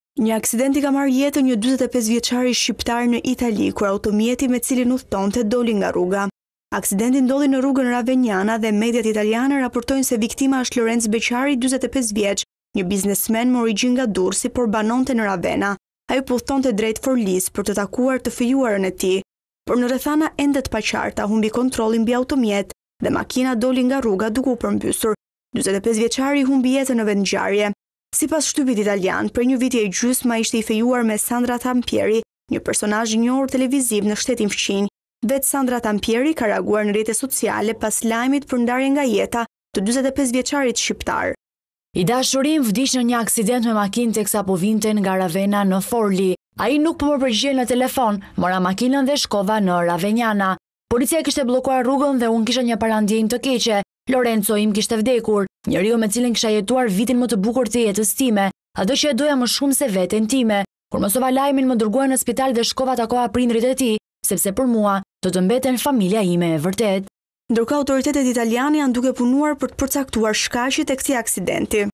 Një aksidenti ka marrë jetën një 45 vjeçari shqiptar në Itali, kur automjeti me cilin udhtonte doli nga rruga. Aksidenti ndodhi në rrugën Ravegnana dhe mediat italiane raportojnë se viktima është Lorenz Beqari, 45 vjeç, një biznesmen me origjinë nga Durrësi, por banonte në Ravenna. Ai po udhtonte drejt Forlis për të takuar të fejuarën e tij, por në rrethana ende të paqarta humbi kontrollin mbi automjet dhe makina doli nga rruga duke u përmbysur. 45 vjeçari humbi jetën në vendngjarje. Sipas shtypit italian, për një viti e gjysmë ai ishte i fejuar me Sandra Tampieri, një personazh i njohur televiziv në shtetin fqinj. Vetë Sandra Tampieri ka reaguar në rrjetet sociale pas lajmit për ndarjen nga jeta të 45 vjeçarit shqiptar. I dashurim vdiq në një aksident me makinë teksa po vinte nga Ravenna në Forli. Ai nuk po më përgjigje në telefon, mora makinën dhe shkova në Ravegnana. Policia kishte bllokuar rrugën dhe unë kisha një parandjejnë të keqe. Lorenzo im kishte vdekur, njeriu me cilin kisha jetuar vitin më të bukur të jetës time, atë që e doja më shumë se veten time. Kur mësova lajmin, më dërguan në spital dhe shkova takova prindrit e tij, sepse për mua do të mbeten familja ime e vërtet. Ndërkohë autoritetet italiane janë duke punuar për të përcaktuar shkaqet e këtij aksidenti.